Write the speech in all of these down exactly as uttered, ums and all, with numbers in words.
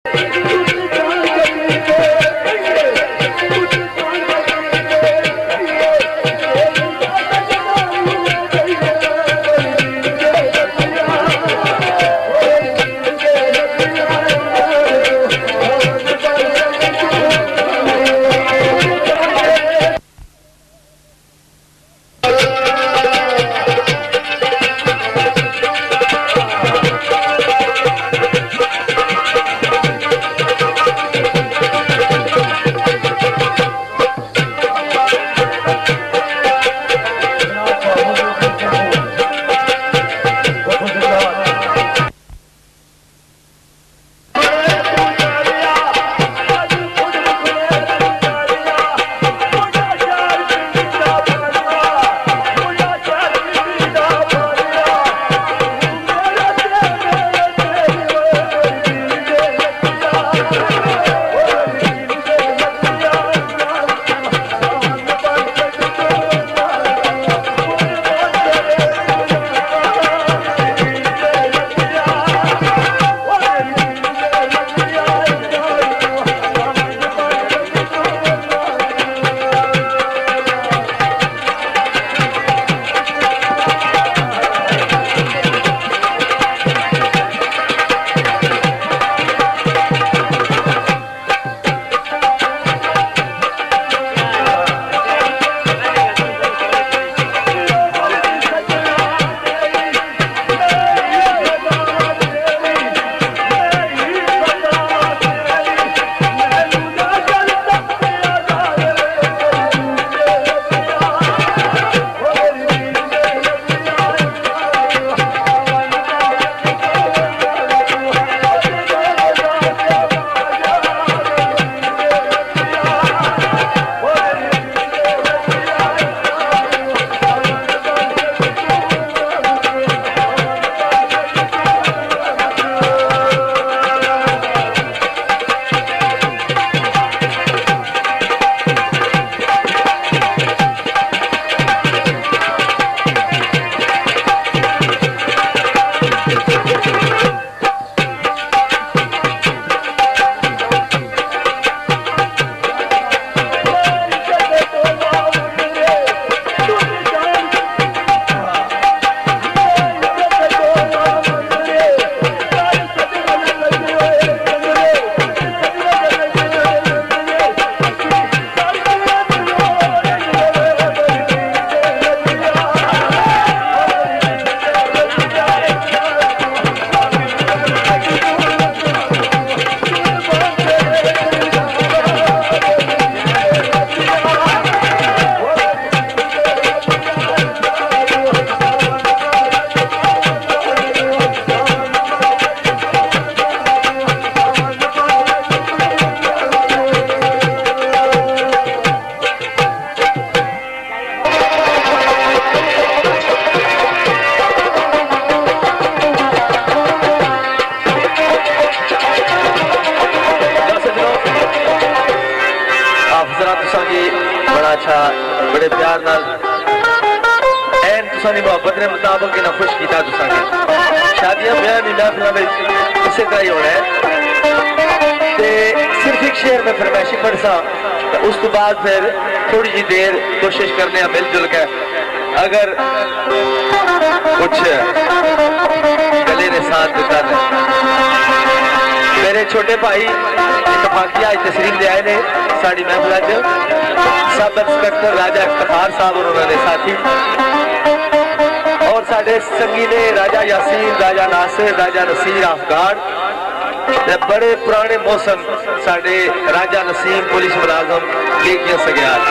बड़े पुराने मौसम साडे राजा नसीम पुलिस मुलाजम के सग्याल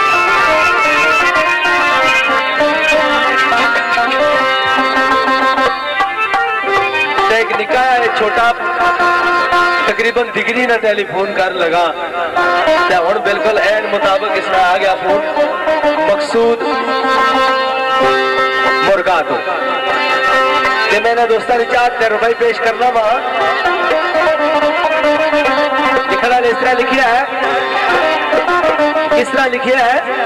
एक निका है छोटा तकरीबन डिग्री ना टेलीफोन कर लगा हम बिल्कुल एन मुताबिक इसमें आ गया फोन मकसूद मुर्गा तो मैंने दोस्तों रिचार्ज तेरह रुपये पेश करना वा लिखना इस तरह लिखिया है इस तरह लिखिया है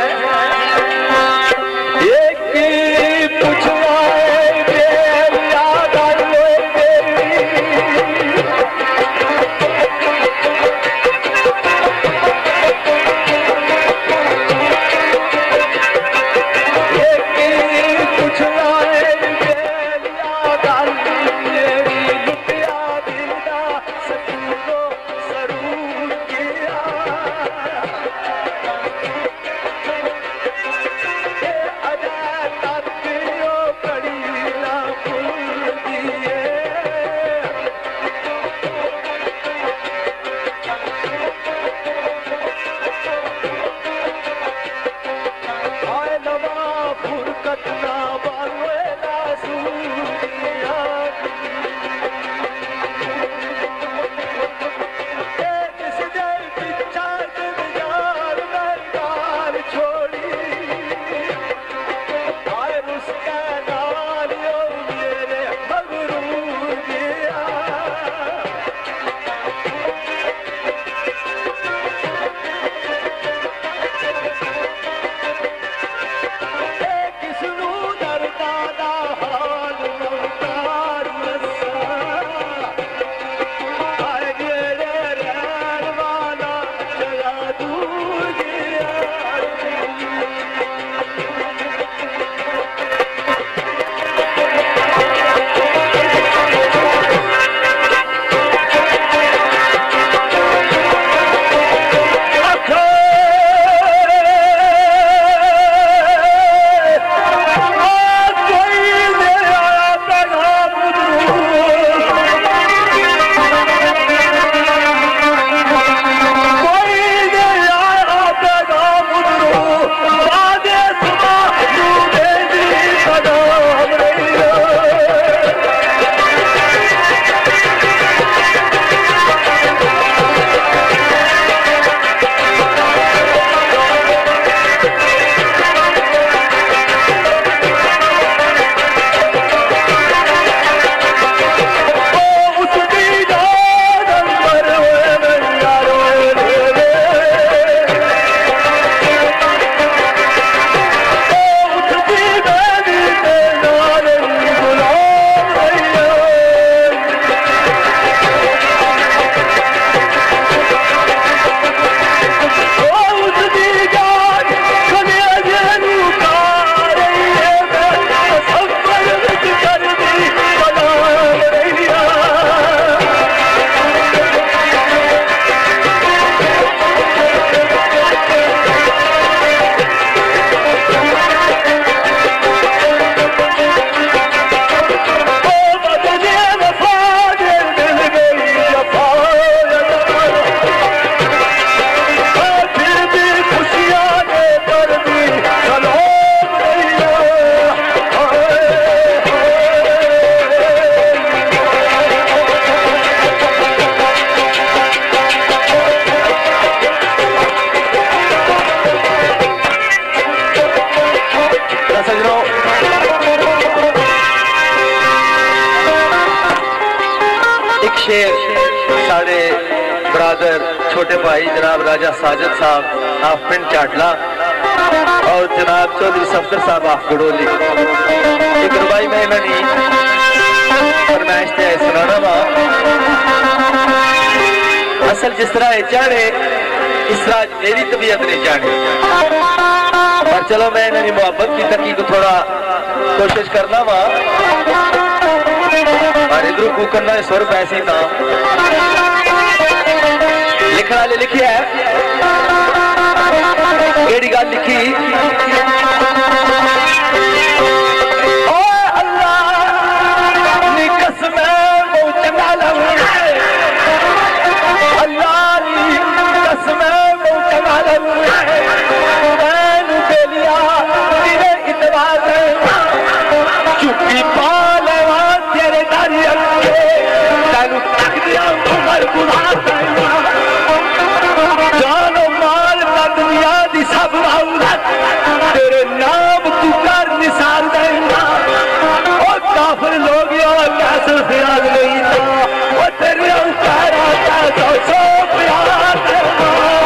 ब्रदर छोटे भाई जनाब राजा साजिद साहब आप पिंड चाटला और जनाब चौधरी सफदर साहब आप गड़ोली एक रुबाई में इन्होंने फरमाइश ते सुनाना वा। असल जिस तरह चाहे इस तरह मेरी तबीयत नहीं चाहे, पर चलो मैं इन्होंने मोहब्बत की तकी को थोड़ा कोशिश करना वा। और इधर को करना सुर पैसी था लिखने वाले लिखी है केड़ी गल लिखी ओ अल्लाह नी कसम बहुत चंगा लगदा अल्लाह नी कसम बहुत चंगा लगदा मैनू बेलिया तेरे इतवार चुप्पी पा लेवा तेरे दारी अगे तेनू तक दिया उमर गुनाह जानो माल का दुनिया दी सब औरत तेरे नाम तू कर निसार देना और काफिर लोग कैसे ख्याल नहीं था वो तेरे उतारा कैसा सो प्यार देना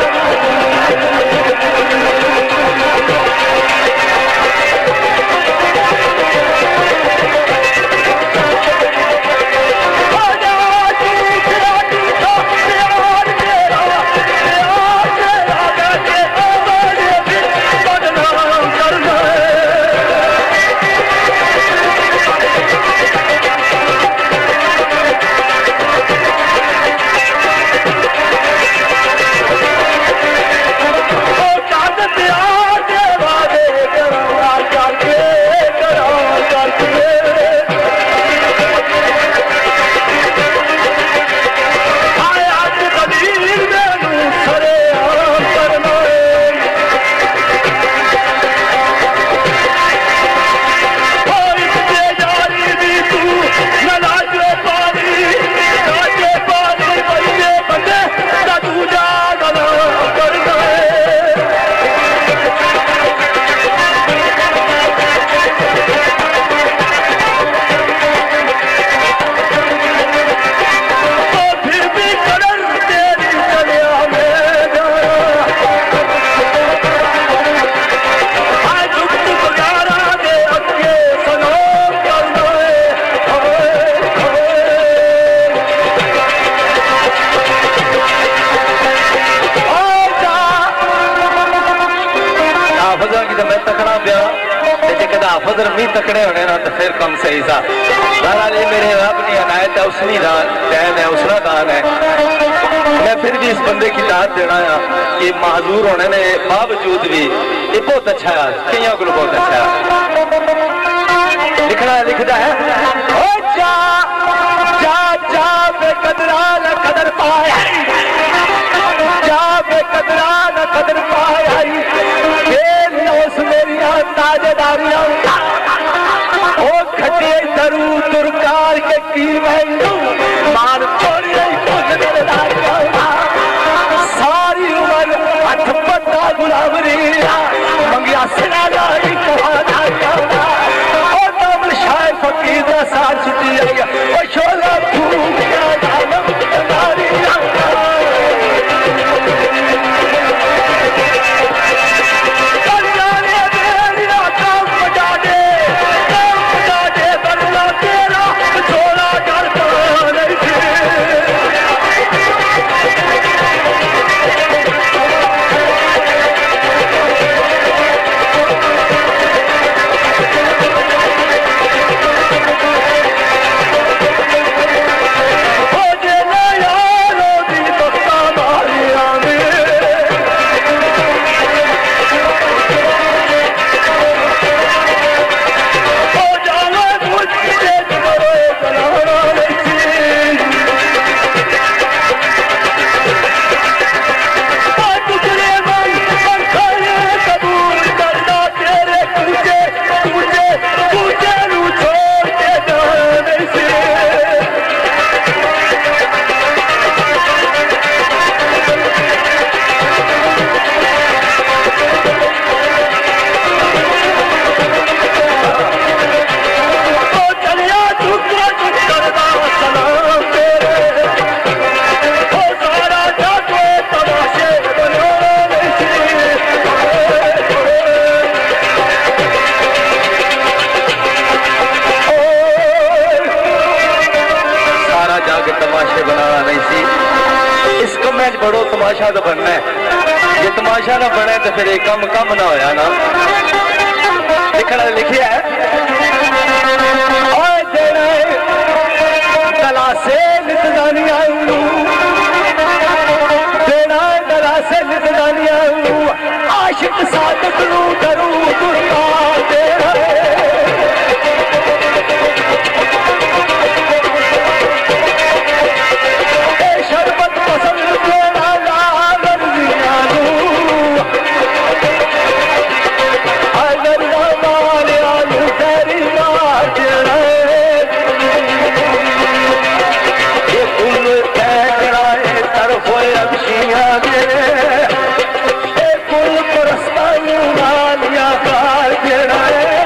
हाफिज नहीं तकड़े होने ना तो फिर कम सही सा बहरहाल मेरे रब ने अनायत है उसनी दान टैन है उसका दान है। मैं फिर भी इस बंदे की दाद देना है कि माजूर होने ने बावजूद भी ये बहुत अच्छा है कई को बहुत अच्छा है। लिखना लिखता है ओ जा जा जा बेकदरा न कदर पाया जा बेकदरा न कदर पाया उस मेरी ताजेदारियां ओ खटे दरू दुरकार के की मार छोड़ी सारी उम्र हथ पत्ता गुलाबरी मंगिया सिरा शायद फकीर का साथ छुट्टी आई छोला दुनिया च बड़ो तमाशा तो बनना है, ये तमाशा ना बने तो फिर कम कम ना होया ना। लिखना लिखिया है दला से नितदानिया देना दला से नितदानिया आशिक सादत नू करूं दुनिया दे शरबत पसंद देना लाल दुनिया अगर माल आलू तेरी मार देना ये कुल कहराए तरफ अबशिया दे ये कुल परस्तानू नालिया कार देना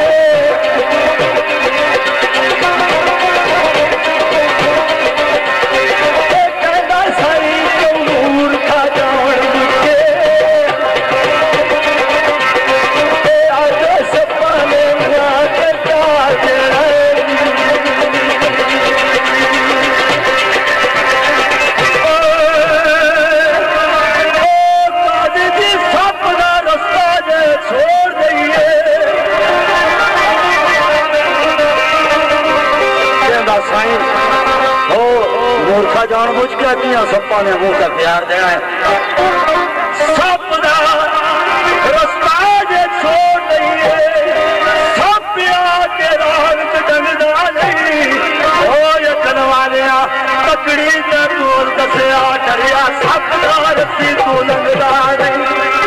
मूर्खा जानबूझ के अतियां सप्पा ने मुंह का प्यार देना है सब रस्ता जे छोड़ दईए सब के राह डंगदा नहीं ओ यकन वाले तकड़ी के तोड़ दसिया डरिया सब रस्सी तू लंगदा नहीं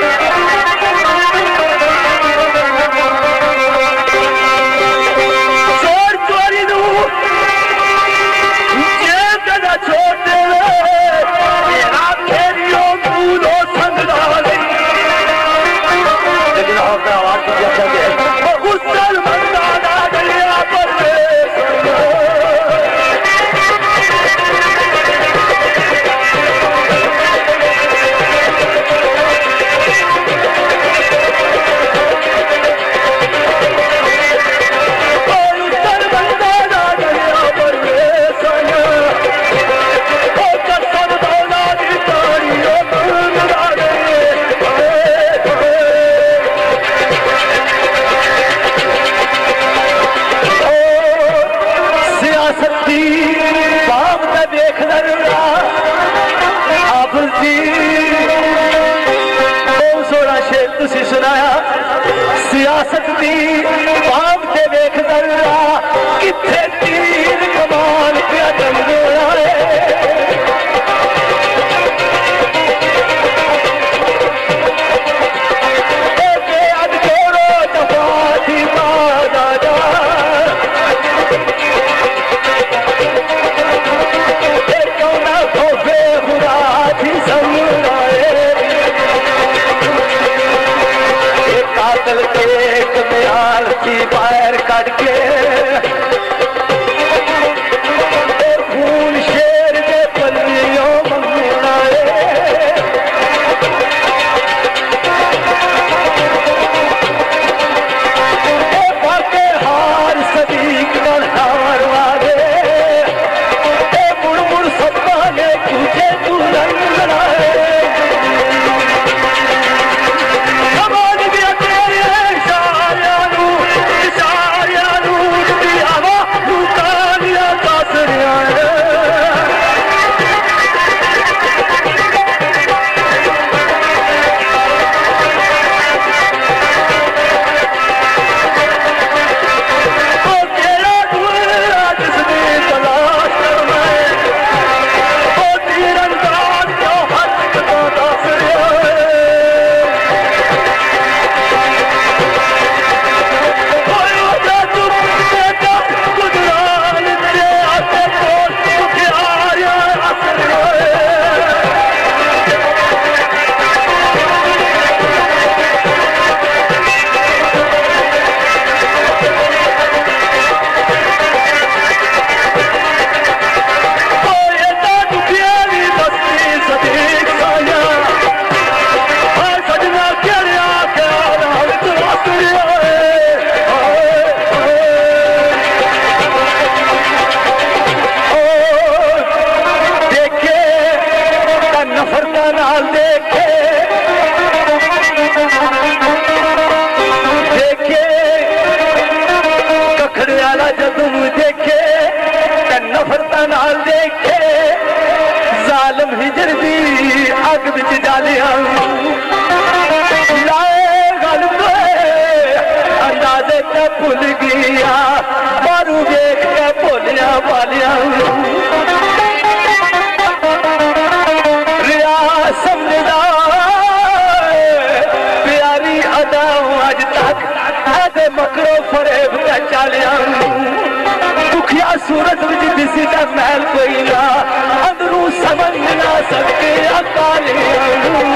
छोटे तेरा खेरियो कूदो संगदाली लेकिन आपका आवाज की जैसा है उस दल मंदाना गलिया पर सुनाया सियासत दी बाम ते देख दर्रा किथे तीर कमाल क्या जंगो आए अज छोड़ो दफा थी बादा जा कौना खोफे खुदा थी समझाए कातल के एक म्याल की पैर कट के खून शेर के नाल देखे देखे कखड़े वाला जदू देखे ते नफरत नाल देखे जालम हिजर दी अग विच डालिया लाए गल अंदाजे ते भुल गया मारू वेख के भोलिया वालिया रिया समझदा प्यारी अदा अज तक ऐसे मकरो फरेब के चालिया दुखिया सूरत विच दिसी दा महल कोई ना अंदरू समझ ना सके अकालिया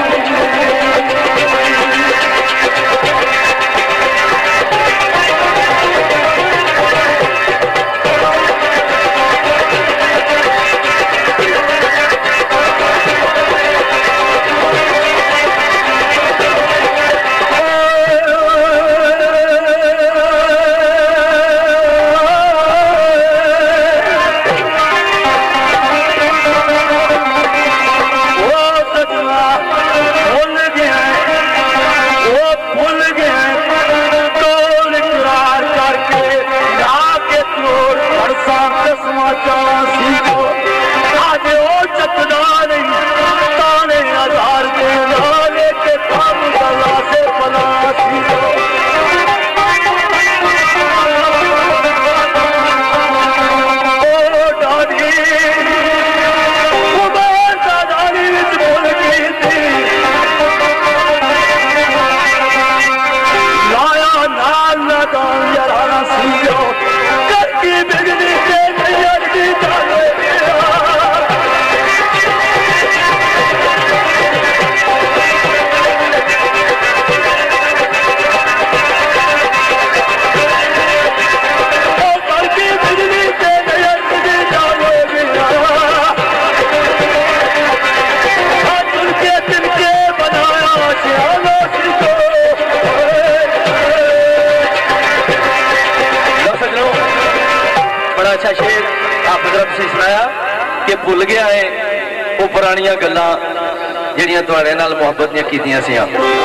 अच्छा शेर हाफिज से सुनाया कि भुल गया है वो पुरानियां गल्लां जिहड़ियां तुहाडे नाल मुहब्बत दियां कीतियां सी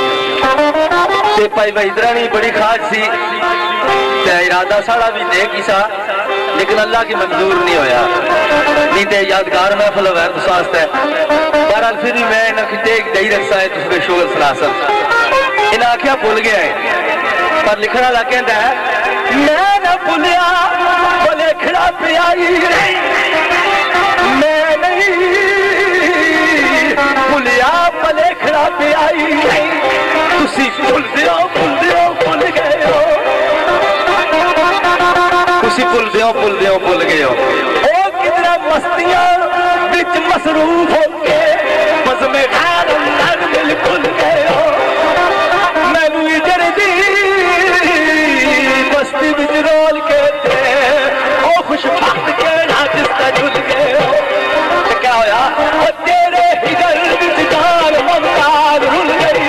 ते भाई वहीदरा ने बड़ी खास सी ते इरादा साड़ा भी नेक ही सा लेकिन अल्लाह की मंजूर नहीं होया नहीं ते यादगार महफिल है तुस वास्ते बहरहाल फिर भी मैं इन्हें टेक दई रखसा है तुझे शुगर सुना सक इन्हें आख्या भुल गया है पर लिखना वाला कहता है मैं न भुलिया भुलेखड़ा प्यारी मैं नहीं भुलिया भुलेखड़ा प्यारी तुसी भुल दियो भुल दियो भुल गए हो तुसी भुल दियो भुल दियो भुल गए हो ओ किधर मस्तियां बिच मसरूफ होके बस में खैर अंदर बिल्कुल गए हो मैनू इधर दी बस्ती बिच रोल के ओ खुशबख्त के ना जिसका झुल गए हो तो क्या होया ओ तेरे हिगर बिच जान ममताज रुल गई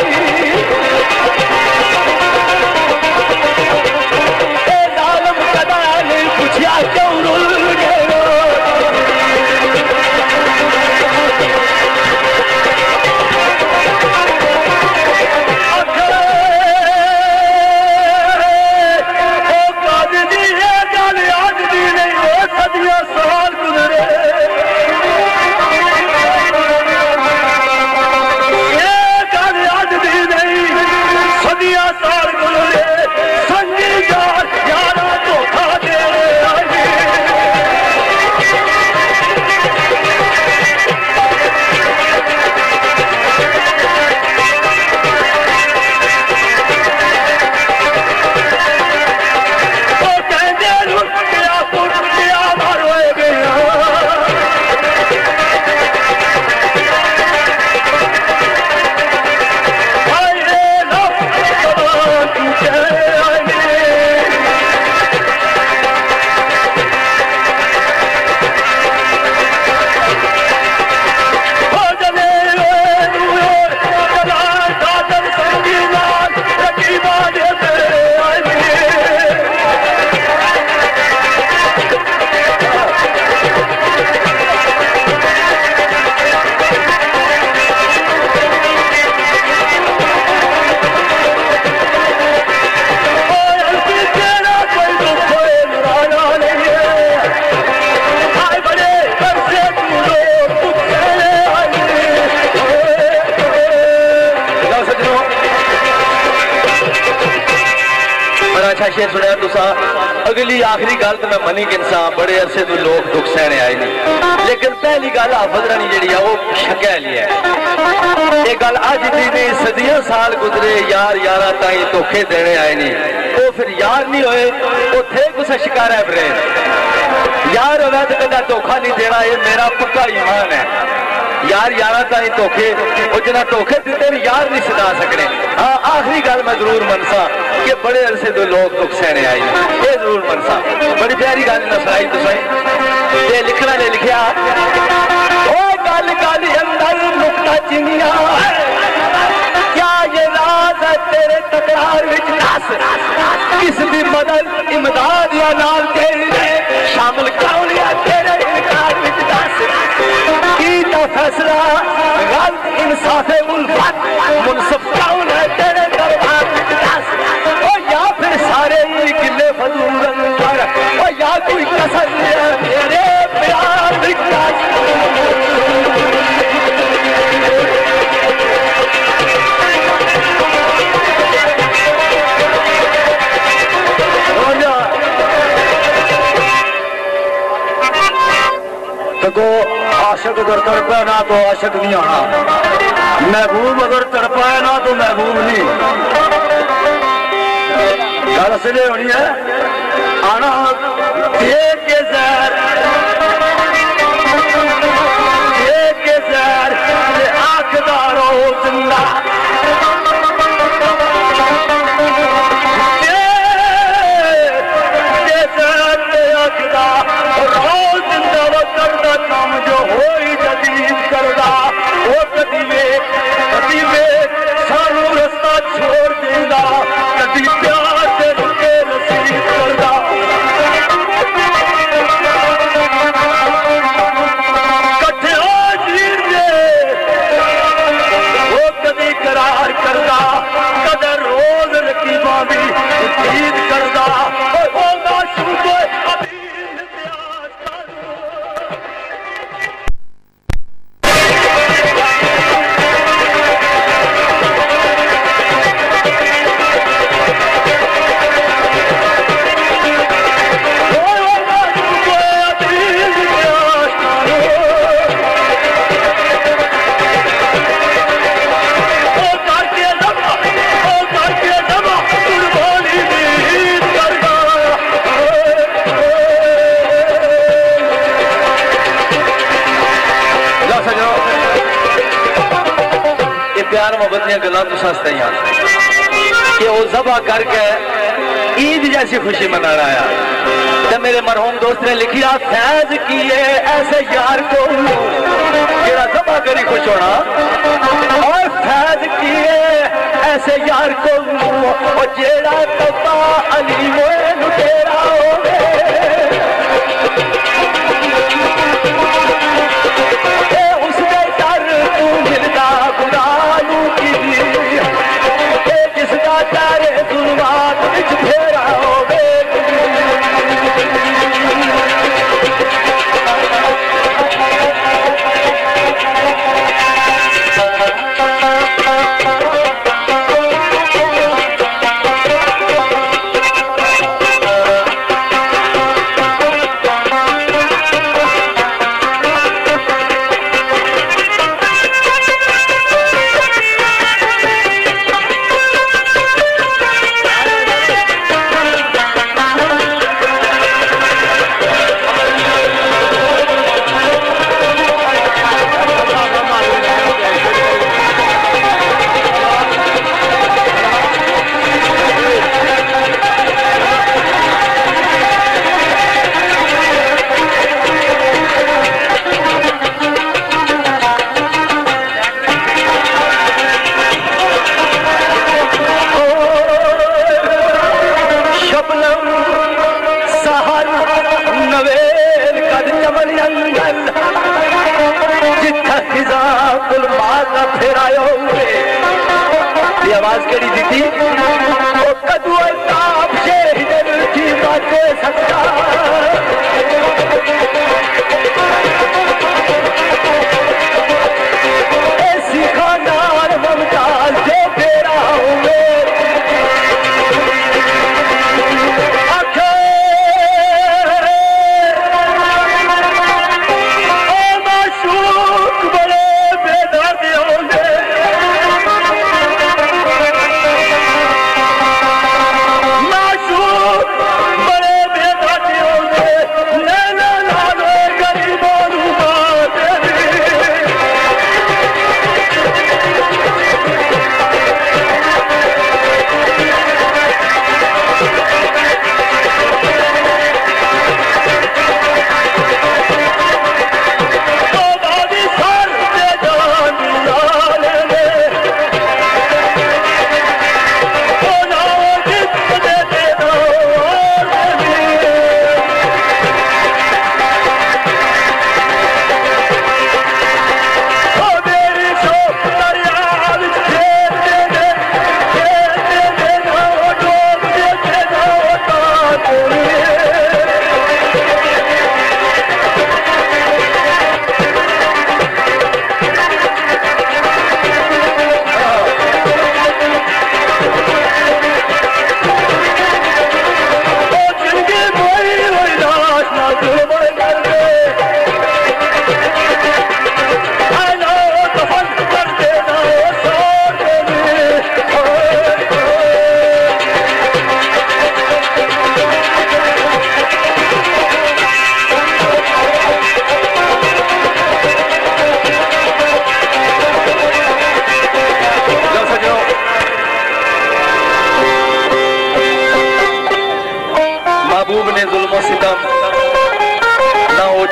ए जालिम कदा नहीं पूछया क्यों रुल गए हो अच्छा शेर सुनिया तुसा। अगली आखिरी गल तो मैं मनी गिनसा, बड़े अरसे तो लोग दुख सहने आए नहीं, लेकिन पहली गल हाफिज रानी जी है वो शकै ली है। ये गल अज दी नहीं, सदियों साल गुजरे, यार यारा ताई धोखे देने आए नहीं। वो फिर यार नहीं होए, वो थे कुछ शिकारा है ब्रेन। यार होगा तो कदा धोखा नहीं देना, ये मेरा पक्का ईमान है। यार यारा ताई धोखे, वो जना धोखे दिते यार नहीं सदा सकने। हाँ आखिरी गल मैं जरूर मनसा कि बड़े अरसे तो लोग दुख सहने आए, ये जरूर मनसा। बड़ी प्यारी गल ना सुनाई तुसाई, ये लिखना ने लिखिया ओ गल गल अंदर नुक्ता चिनिया, क्या ये राज है तेरे तकरार विच दस, किस दी मदद इमदाद या नाल तेरे शामिल कौन या तेरे इनकार विच दस, कीता फैसला गलत इंसाफे उल्फत मुनसिफ कौन है तेरे दरबार विच दस, ओ या फिर सारे ही गिले फजूल अंदर, ओ या कोई कसर है तेरे प्यार विच दस। तो आशिक अगर तड़पे ना तो आशिक नहीं आना, महबूब अगर तड़पाए ना तो महबूब नहीं। गल इसलिए होनी है आना देख के जहर, देख के जहर आखदारो जिंदा, काम जो हो जदीद करदा वो कदी वे कदी वे सानू रस्ता छोड़ देंदा, कदी प्यार से रुके नसीब करदा। कट्ठे हो जीर दे वो कदी करार करदा, कदर रोज रकीबा भी जीत करदा। ओ माशूक अभी प्यार मोहब्बत गल्लां तो सस्ते ही कि वो जबा करके ईद जैसी खुशी मना आया। तो मेरे मरहूम दोस्त ने लिखिया फैज किए ऐसे यार को जेड़ा जबा करी खुश होना, और फैज किए ऐसे यार को जेड़ा तबा अली मोए लुटेरा होवे, उसके डर तू मिलदा खुदा जिसका तारे जुल्मात विच फेरा होवे। आवाज कड़ी दी थी वो कदू ताप से हिदर की बातें सकता ऐसी खानदान ममताज जो फेरा हुए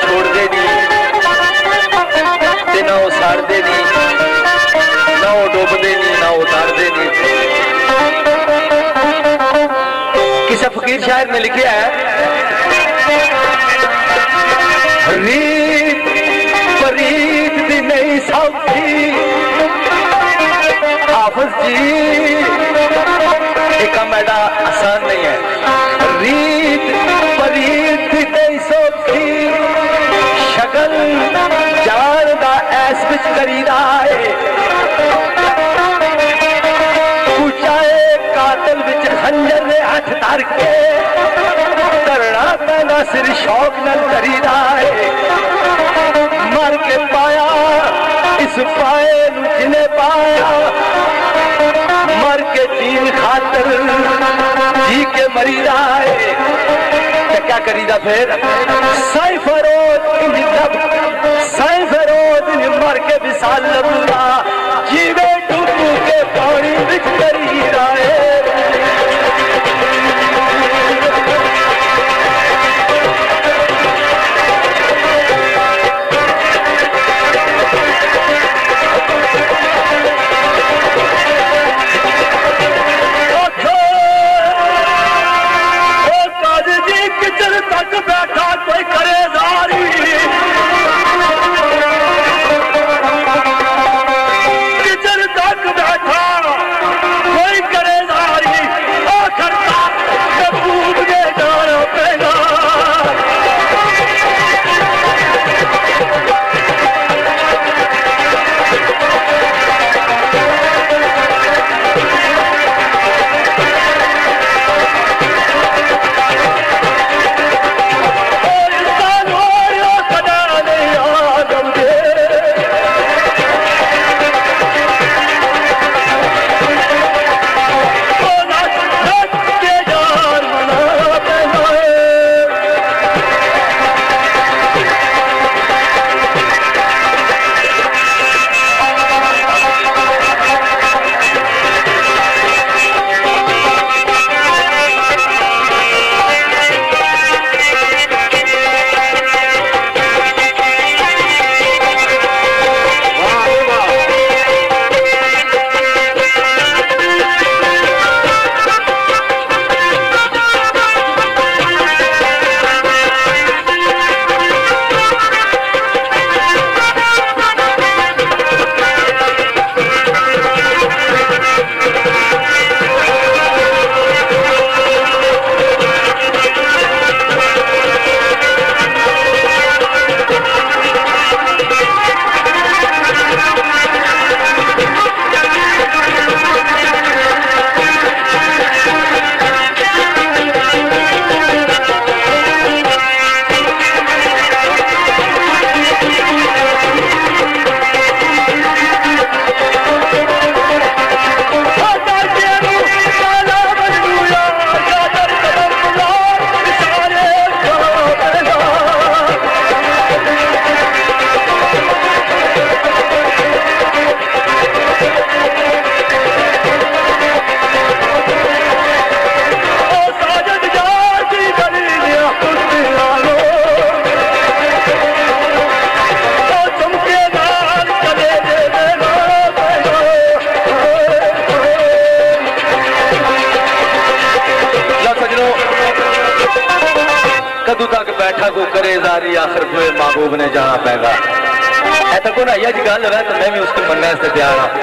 छोड़ते नहीं ते ना वो साड़ते नहीं, ना वो डुबते नहीं, ना उतारते नहीं। किसी फकीर शायर ने लिखा है, रीत परीत दी नहीं सौखी। हाफिज जी एक काम ऐसा आसान नहीं है। रीत परीत दी नहीं सौखी, शगल जान दा ऐस बिच करीदा है। कुचाए कातल बिच खंजर ने हथ धर के, करना पैना सिर शौक न करीदा है। मर के पाया इस पाए जिन्हें पाया, मर के जीन खातर जी के मरीदा है। तो क्या करीदा फिर? साई फरोज जब साई फरोज मर के विशाल लबूरा, जीवे डूबू के पानी बिच करीदा है। बैठा कोई करेदारी, किचन तक बैठा कोई करेदारी, आखिर तक डूब के जाना पेगा। कदू तक बैठा को करे जारी, आखिर कोई महबूब ने जाना पैगा। ऐसा को ना यह गल है तो मैं भी उसके मनने से तैयार हाँ।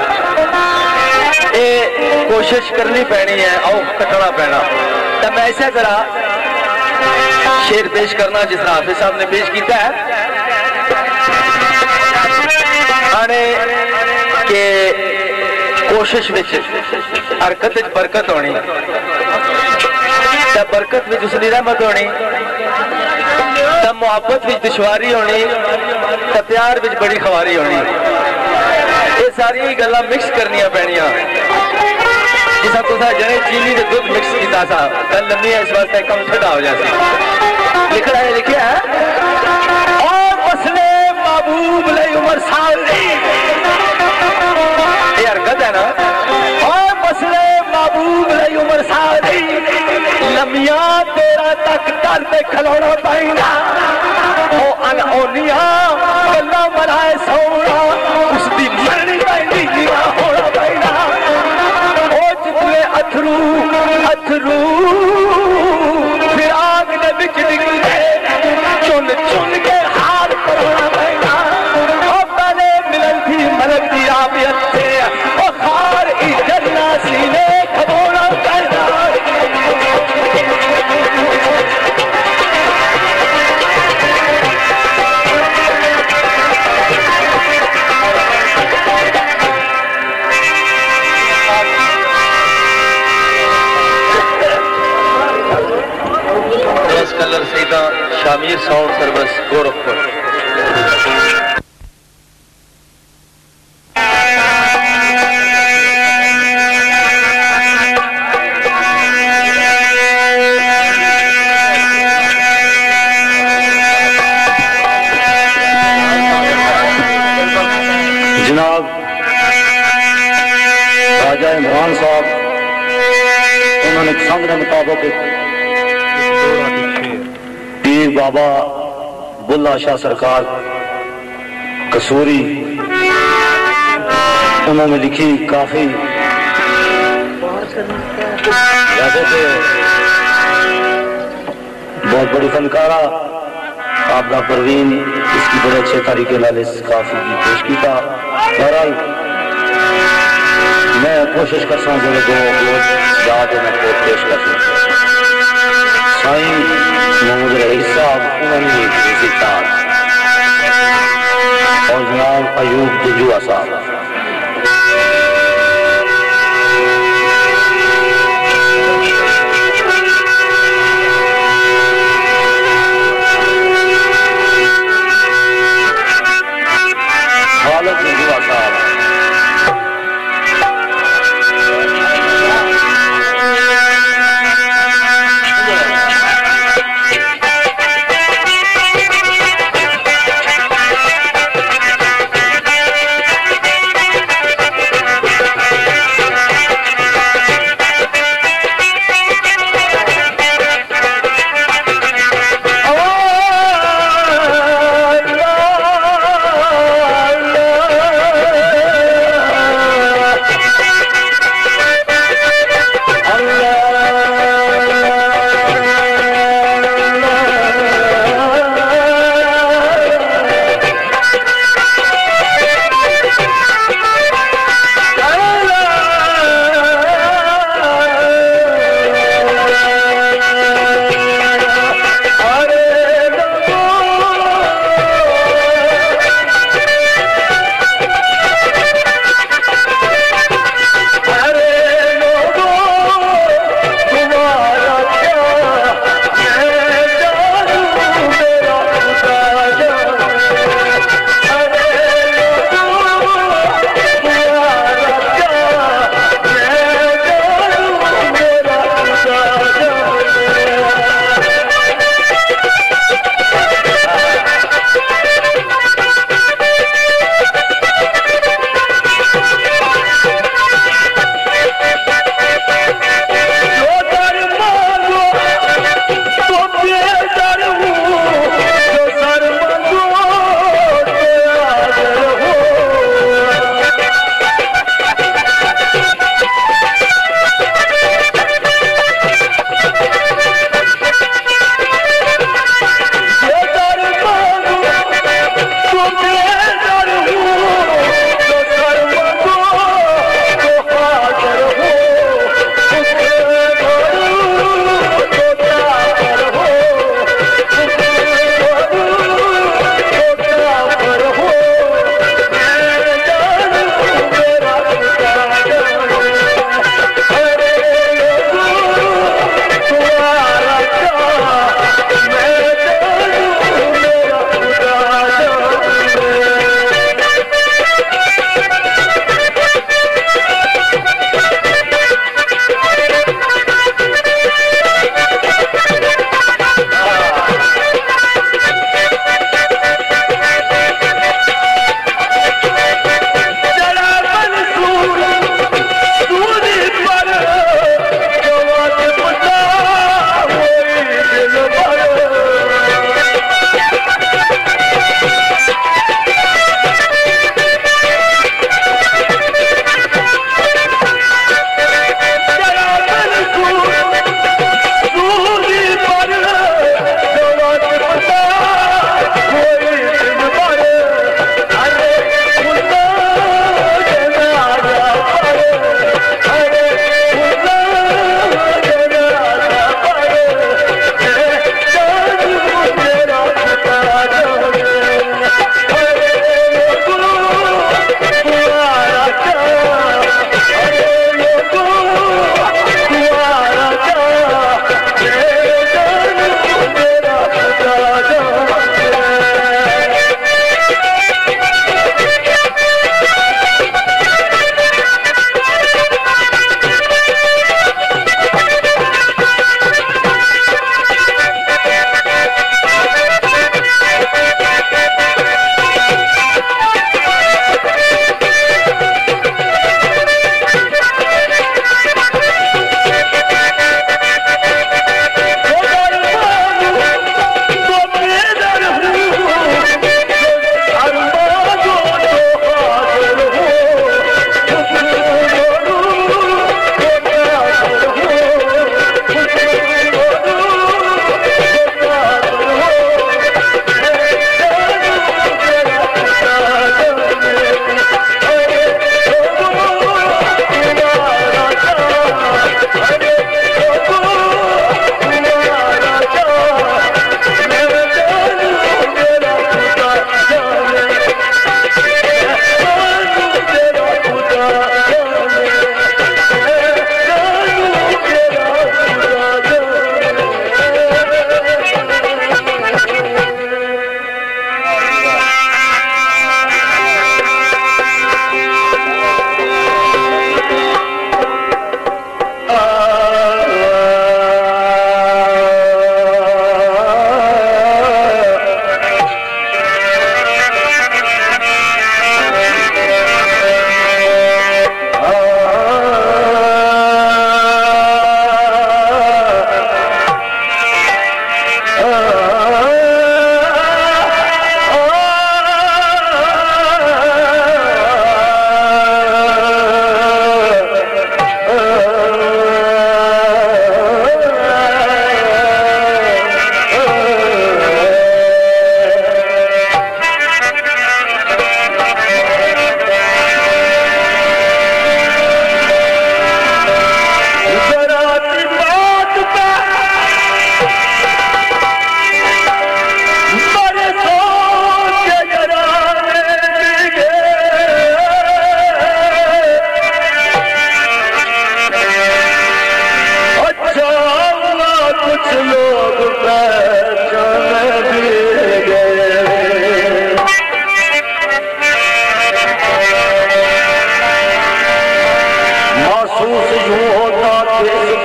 ये कोशिश करनी पैनी है, आओ कटना पैना। तो मैं ऐसा करा शेर पेश करना जिस तरह हाफिज साहब ने पेश किया है आने के कोशिश विच हरकत विच बरकत होनी, तब बरकत विच उसकी रहमत होनी, तब मुहब्बत विच दुश्वारी होनी, तब प्यार विच बड़ी खवारी होनी। ये सारी गल्लां मिक्स करनियां पैनियां। जिसा तुसा जने चीनी के दूध मिक्स किया सा गल लम्बी है, इस वास्ते कम ठंडा हो जाती। लिखना है लिखिया है और मसले महबूब लई उमर साली, ये हरकत है ना। और मसले महबूब लई उमर साली लमिया तेरा तक दर पे खलोना पैना ओ अनहोनिया गल्ला मराए सोना उसकी मरनी पैंदी जीवा होना पैना ओ जितने अथरू अथरू फिराक दे विच निकले चुन चुन के हार करना पैना ओ पहले मिलन थी मलक दी आबियत से ओ खार इज्जत ना सीने खबोना पैना कलर सईदा शामिर साउंड सर्विस गोरखपुर। जनाब राजा इमरान साहब उन्होंने संग के मुताबिक पीर बाबा बुल्ला शाह सरकार कसूरी उन्होंने लिखी काफी वैसे तो बहुत बड़ी फनकारा आपका परवीन इसकी बड़े अच्छे तरीके नाल इस काफी की पेश किया। बहरहाल मैं कोशिश कर सकता जो दो याद मैं पेश कर सकता साईं मोहम्मद रईस साहब उन्होंने और जनाब अयूब जुजुआ साहब खालिद जुजुआ साहब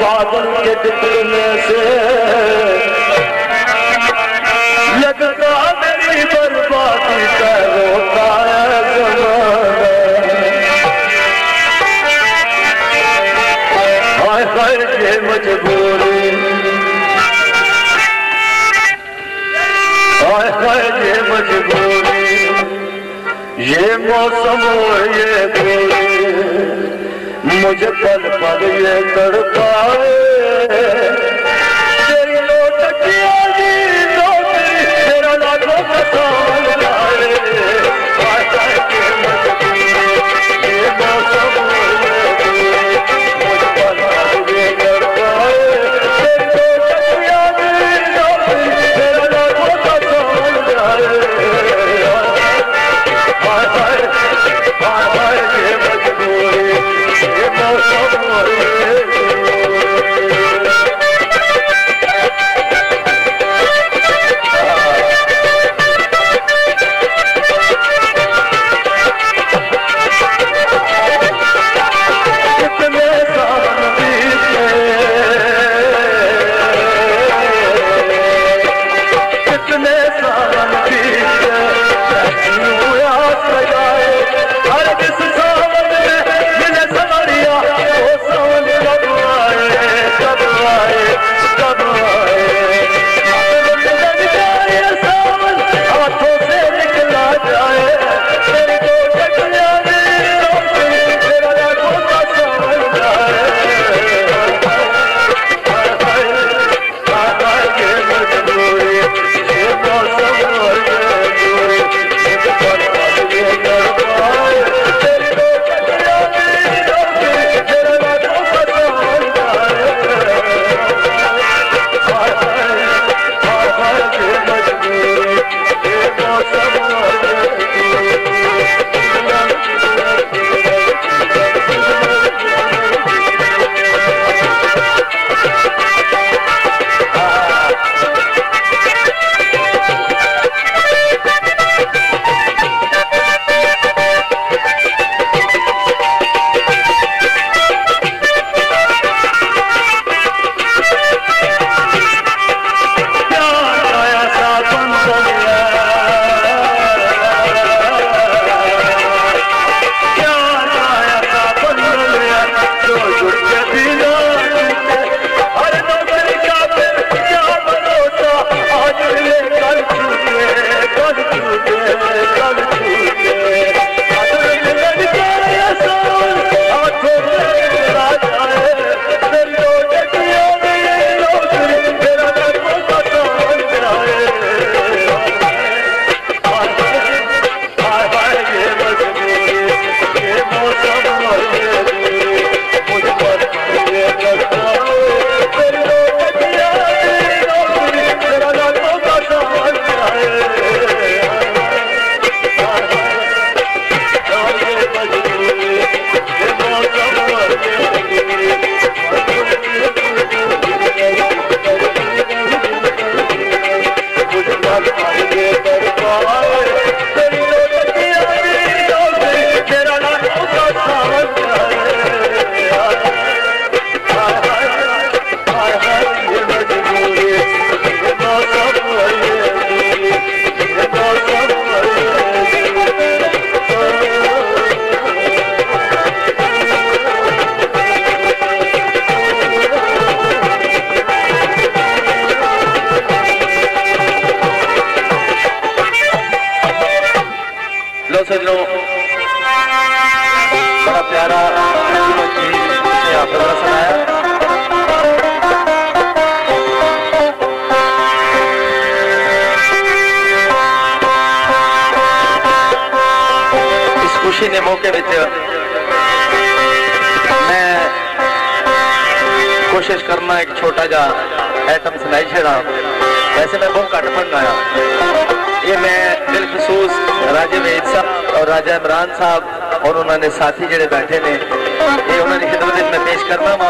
बादल के टुकड़ने से लगता मेरी बर्बादी का रोता है ज़माना। हाय हाय ये मजबूरी, हाय हाय ये मजबूरी, ये मौसम ये गोरी, मुझे पल पल ये तड़पाए। तेरी लौटकिया दी नौकरी तेरा लाखों का सावन लाए। हाय हाय ये मजबूरी, ये मौसम ये गोरी, मुझे पल पल ये तड़पाए। तेरी लौटकिया दी नौकरी तेरा लाखों का सावन लाए। हाय हाय हाय हाय ये मजबूरी, ये मौसम ये कितने सावन बीते, कितने सावन बीते, सजाए हर किस सावन में मिले सवरिया। वो सावन कब आए, कब आए, कब आए। लग जाए सावन हाथों से निकला जाए। तेरी दो टकरिया दी नौकरी तेरा लाखों का सावन जाए। हाय हाय हाय हाय ये मजबूरी, ये मौसम ये दूरी, मुझे पल पल ये तड़पाए। तेरी दो टकरिया दी नौकरी तेरा लाखों का सावन जाए। हाय हाय हाय हाय ये मजबूरी, ये मौसम ये सजनों बड़ा प्यारा यहाँ पर सुनाया। इस खुशी ने मौके में मैं कोशिश करना एक छोटा जा आइटम सुनाई छड़ा। वैसे मैं बहुत घट पढ़ना आया। ये मैं बिलखसूस राजे वेद साहब और राजा इमरान साहब और उन्होंने साथी जेडे बैठे ने ये उन्होंने खिदमत में पेश करना वा।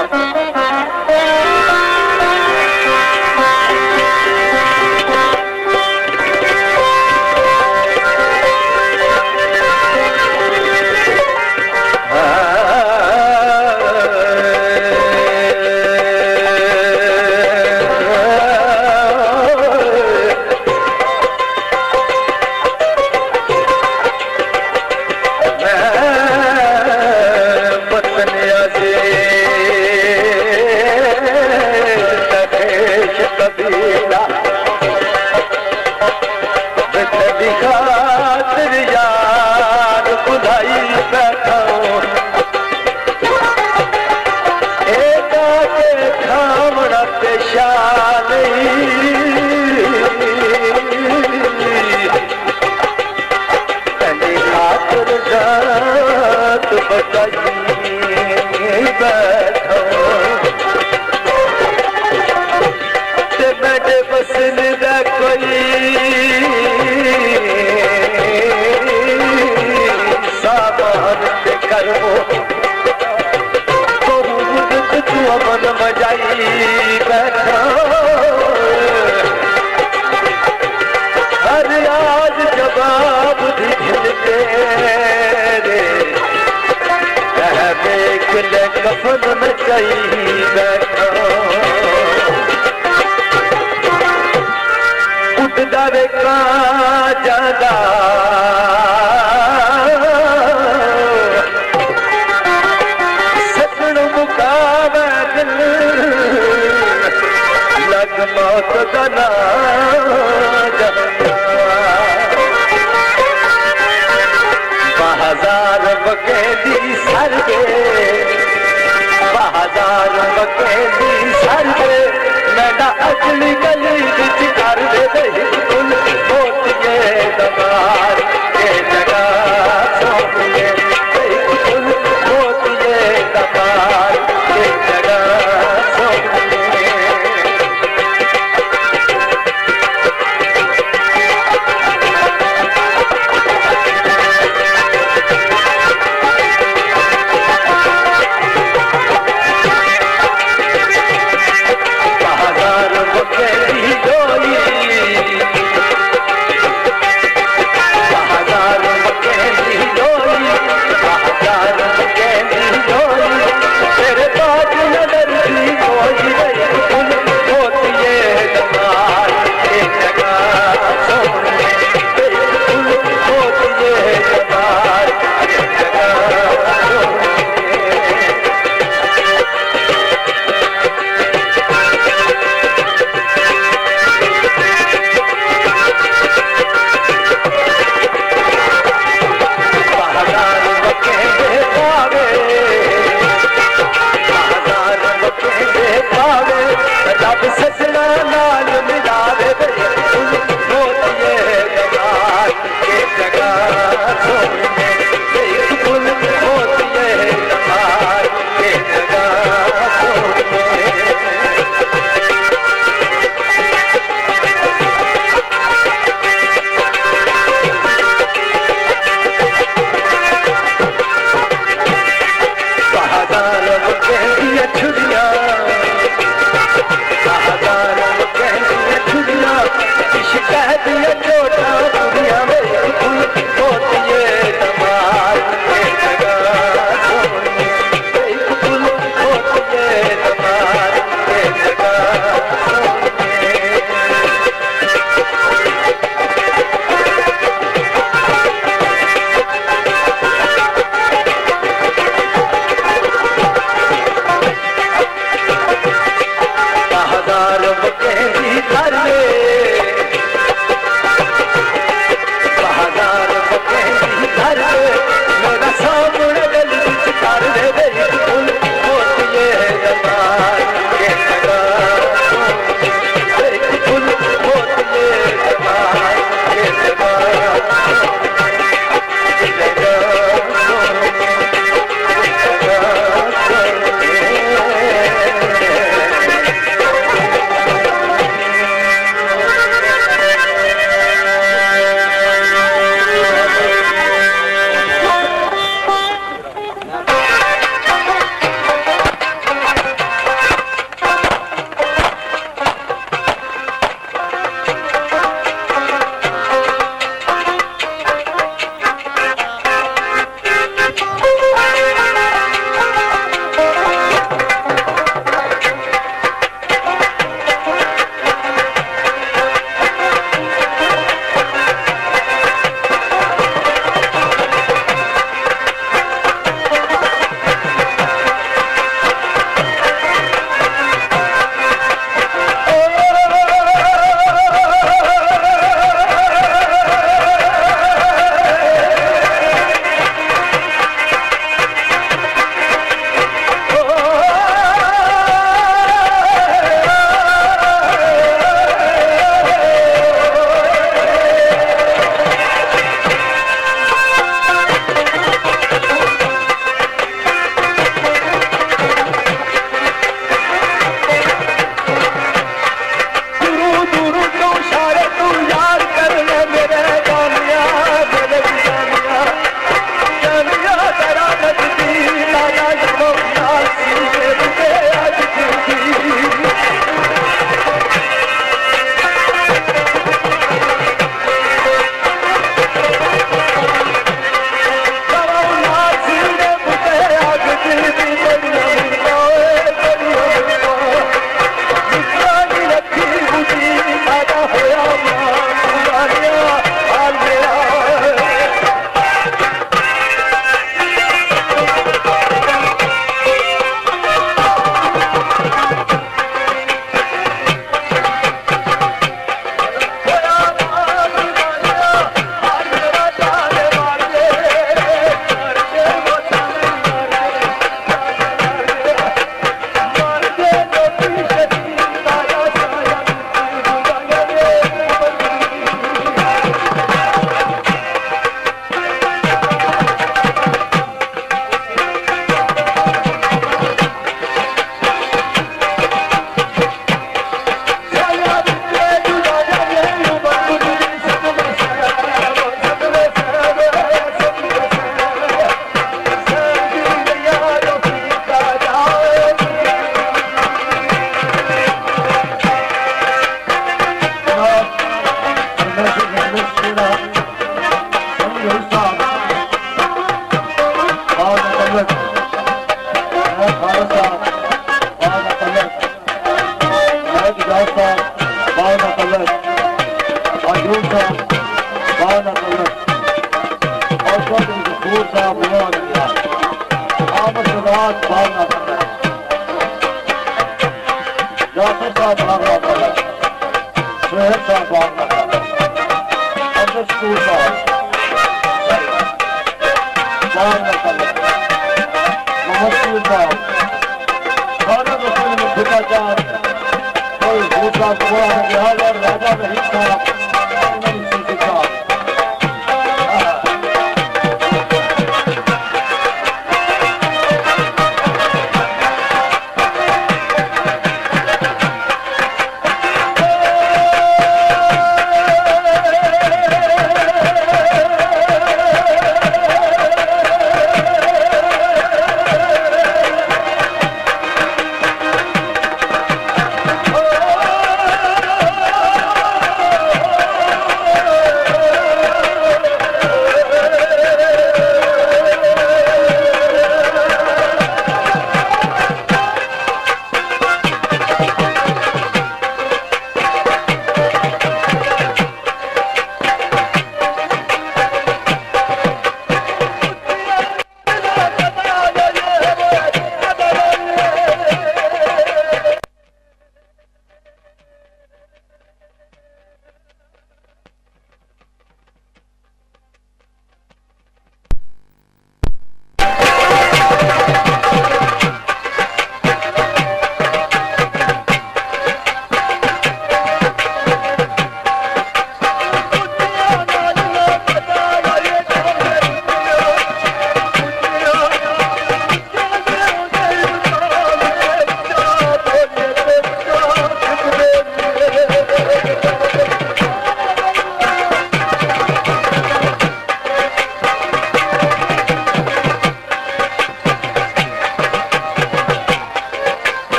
हाफिज साहब भागवा वाला, शहर साहब भागवा वाला, अफजल स्कूल साहब भागवा वाला, महसूल साहब, खाना रसूल में फिका चार, कोई दूसरा कुआ में बिहार और राजा रहीम साहब, नहीं सीधी साहब।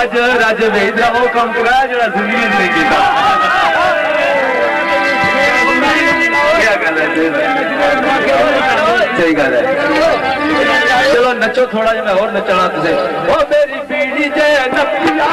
अज रज वेद वो काम कराया जो जिंदगी नहीं किया। क्या गल है, सही गल है। चलो नचो थोड़ा जिहा, मैं और नचना तुझे। ओ मेरी पीढ़ी जे नपिया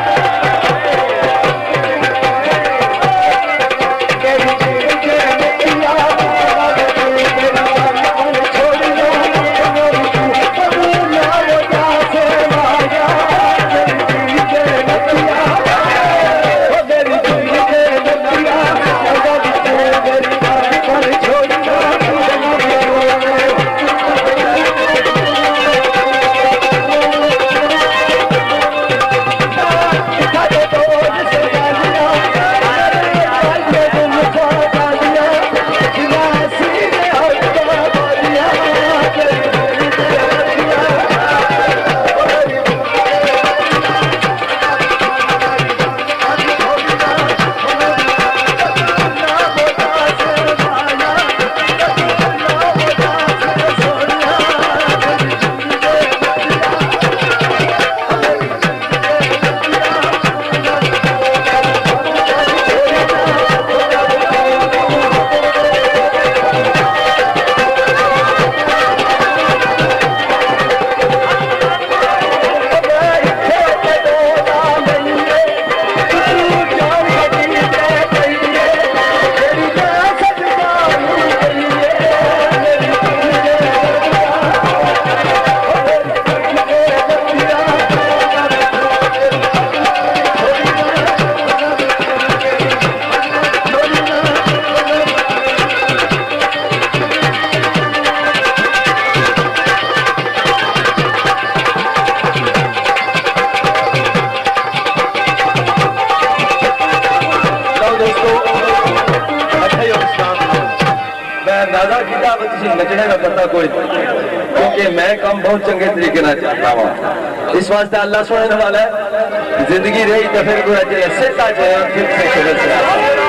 नचने का पता कोई, क्योंकि मैं काम बहुत चंगे तरीके से चाहता हूँ। इस वास्ते अल्लाह सुनने वाला है, जिंदगी रही तो फिर कोई सेता जाए फिर से खबर से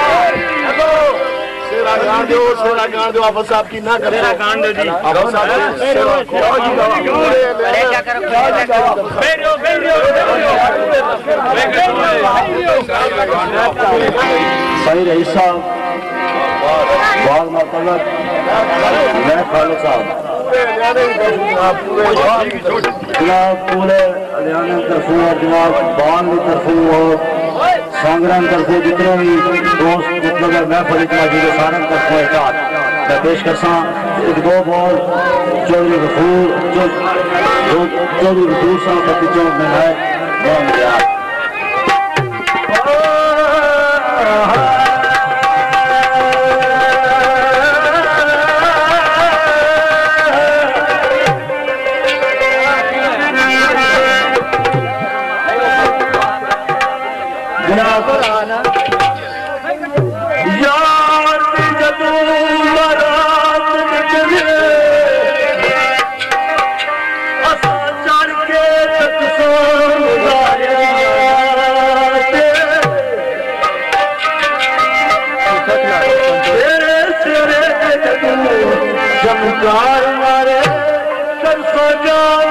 शेरा गान दो, शेरा गान दो। आप साहब की ना करें, गान दो जी। आप साहब सही रही साहब बहुत मतलब मैं खालिद साहब जनाब पूरे हरियाणा तरफों और जनाब बान की तरफों और सांगरान तरफों जितने भी दोस्त मतलब मैं फरीद मौजूद है सारे तरफों एक हाथ मैं पेश करसा एक दो बॉल चौधरी गफूर चौधरी गफूर साहब का पिछों में है बहुत यार मारे कर सजान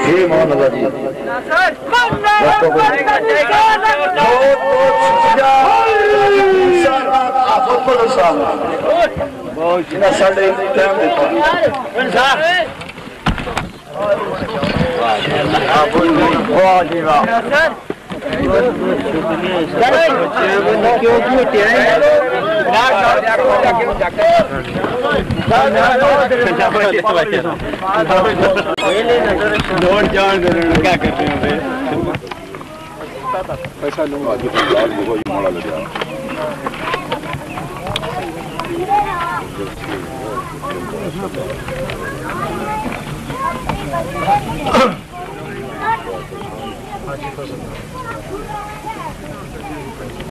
हे मोहन अल्लाह जी बहुत बहुत शुक्रिया आफत साहब बहुत जिन्हें साढ़े टाइम देता वाह जी वाह क्या करते हैं पैसा लूंगा माड़ा लग गया